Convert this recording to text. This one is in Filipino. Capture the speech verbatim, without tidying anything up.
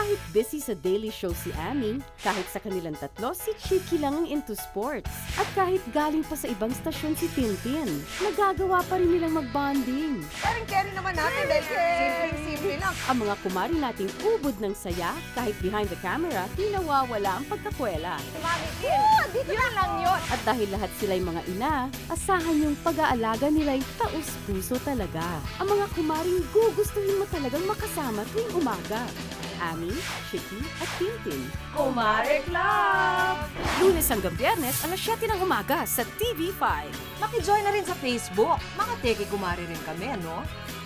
Kahit busy sa daily show si Amy, kahit sa kanilang tatlo, si Chicky lang ang into sports. At kahit galing pa sa ibang stasyon si Tintin, nagagawa pa rin nilang mag-bonding. Caring-caring naman natin dahil simpleng-simple lang. Ang mga kumari nating ubod ng saya, kahit behind the camera, di nawawala ang pagkakwela. Si Mami Tin, oh, dito yun lang yun. At dahil lahat sila'y mga ina, asahan yung pag-aalaga nila'y taus-puso talaga. Ang mga kumaring gugustuhin mo talagang makasama tuwing umaga. Amy, Chicky at Tintin. Kumare Club! Lunes hanggang Biyernes, alas siyete ng umaga sa T V five. Maki-join na rin sa Facebook. Mga teki kumare rin kami, ano?